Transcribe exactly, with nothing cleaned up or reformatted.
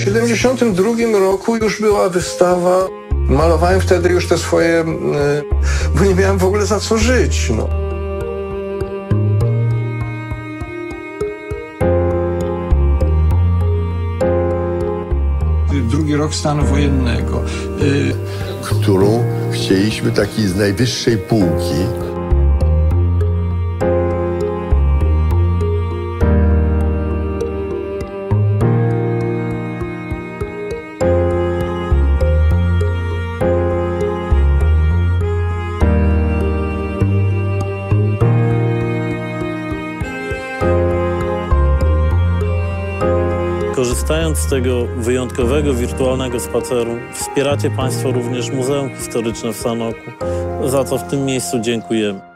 siedemdziesiątym drugim roku już była wystawa. Malowałem wtedy już te swoje, bo nie miałem w ogóle za co żyć. No. Drugi rok stanu wojennego. Którą chcieliśmy takiej z najwyższej półki. Korzystając z tego wyjątkowego, wirtualnego spaceru, wspieracie Państwo również Muzeum Historyczne w Sanoku, za co w tym miejscu dziękujemy.